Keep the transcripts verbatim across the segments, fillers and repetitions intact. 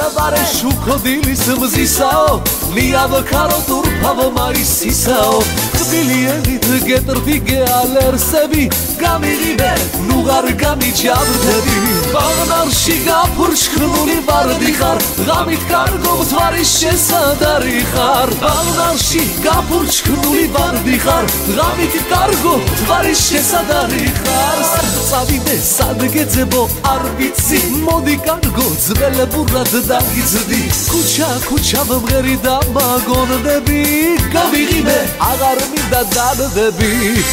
Bare შუქოდილის მზისაო მიავქარო თურფავ მაისისაო კბილიენით გეტრფი გეალერსები გამიღიმე ნუღარ გამიჯავრდები ბაღნარში გაფურჩქლული ვარდი ხარ ღამით კარგო მთვარის შესადარი ხარ ბაღნარში გაფურჩქლული ვარდი ხარ ღამით კარგო მთვარის შესადარი ხარ წავიდე სად გეძებო არ ვიცი მოდი კარგო ძველებურად დაგიძდი ქუჩა ქუჩა მომღერი და მაგონდები გამიღიმე აღარ მინდა დადდები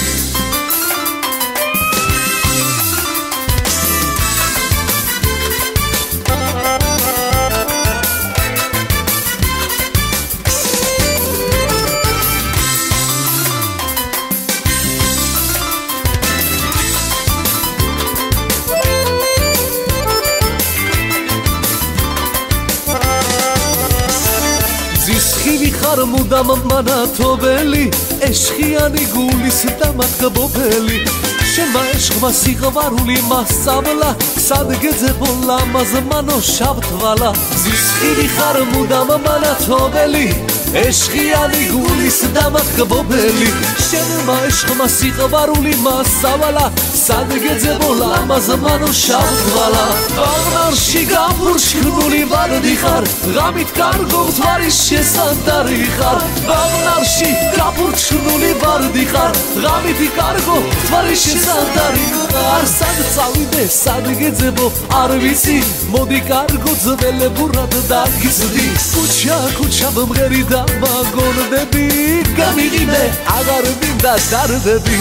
ხივი ხარ მუდამ მანათობელი ეშხიანი გულის დამატგბობელი შემა ეშხმა სიყვარული მასწავლა სად გეძებო ლამაზ მანო შავთვალა ზის ხივი ხარ მუდამ მანათობელი ეშხიანი გულის დამატგბობელი შემა ეშხმა სიყვარული მასწავლა სად გეძებო ლამაზ მანო შავთვალა ბაღნარში გაფურჩქლული ვარდი ხარ ღამით კარგო მთვარის შესადარი ხარ ბაღნარში გაფურჩქლული ვარდი ხარ ღამით კარგო მთვარის შესადარი ხარ სად წავიდე სად გეძებო არ ვიცი მოდი კარგო ძველებურად დაგიძდი ქუჩა ქუჩა მომღერი და მაგონდები გამიღიმე აღარ მინდა დარდები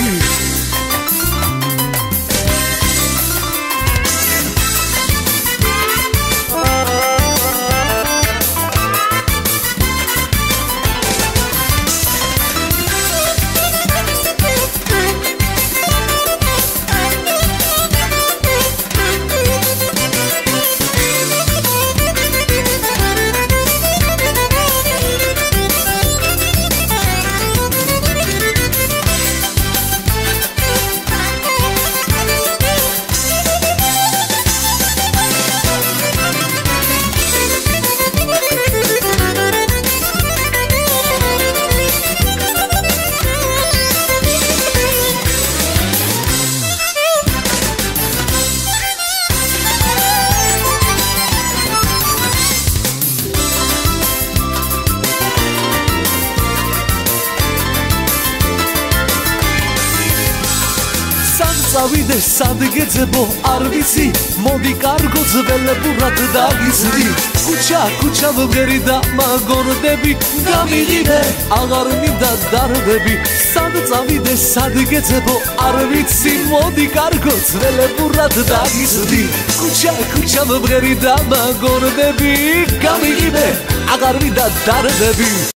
წავიდე სად გეძებო არ ვიცი მოდი კარგო ძველებურად დაგიძდი ქუჩა ქუჩა მომღერი და მაგონდები გამიღიმე აღარ მინდა დარდები სად წავიდე სად გეძებო არ ვიცი მოდი კარგო ძველებურად დაგიძდი ქუჩა ქუჩა მომღერი და მაგონდები გამიღიმე აღარ მინდა დარდები